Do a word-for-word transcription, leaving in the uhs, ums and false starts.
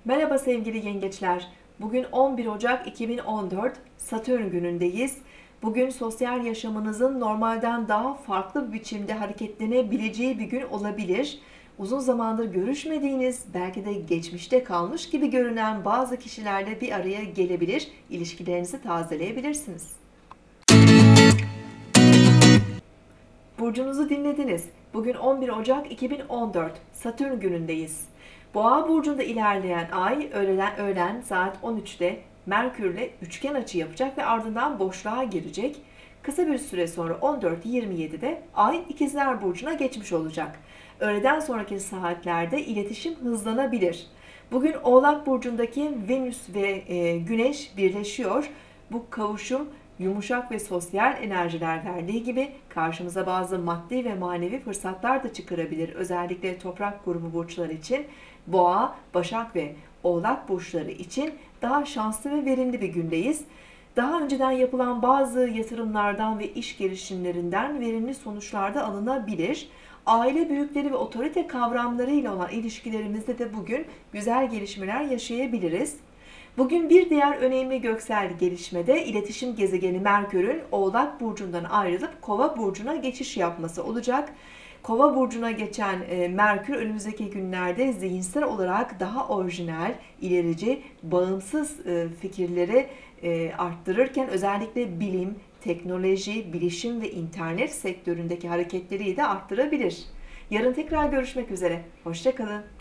Merhaba sevgili yengeçler. Bugün on bir Ocak iki bin on dört Satürn günündeyiz. Bugün sosyal yaşamınızın normalden daha farklı bir biçimde hareketlenebileceği bir gün olabilir. Uzun zamandır görüşmediğiniz, belki de geçmişte kalmış gibi görünen bazı kişilerle bir araya gelebilir, ilişkilerinizi tazeleyebilirsiniz. Burcunuzu dinlediniz. Bugün on bir Ocak iki bin on dört Satürn günündeyiz. Boğa burcunda ilerleyen ay öğlen, öğlen saat on üçte Merkürle üçgen açı yapacak ve ardından boşluğa girecek. Kısa bir süre sonra on dört yirmi yedi'de ay İkizler burcuna geçmiş olacak. Öğleden sonraki saatlerde iletişim hızlanabilir. Bugün Oğlak burcundaki Venüs ve e, Güneş birleşiyor. Bu kavuşum yumuşak ve sosyal enerjiler verdiği gibi karşımıza bazı maddi ve manevi fırsatlar da çıkarabilir. Özellikle toprak grubu burçları için, Boğa, Başak ve Oğlak burçları için daha şanslı ve verimli bir gündeyiz. Daha önceden yapılan bazı yatırımlardan ve iş girişimlerinden verimli sonuçlar da alınabilir. Aile büyükleri ve otorite kavramlarıyla olan ilişkilerimizde de bugün güzel gelişmeler yaşayabiliriz. Bugün bir diğer önemli göksel gelişmede iletişim gezegeni Merkür'ün Oğlak burcundan ayrılıp Kova burcuna geçiş yapması olacak. Kova burcuna geçen Merkür önümüzdeki günlerde zihinsel olarak daha orijinal, ilerici, bağımsız fikirleri arttırırken özellikle bilim, teknoloji, bilişim ve internet sektöründeki hareketleri de arttırabilir. Yarın tekrar görüşmek üzere. Hoşça kalın.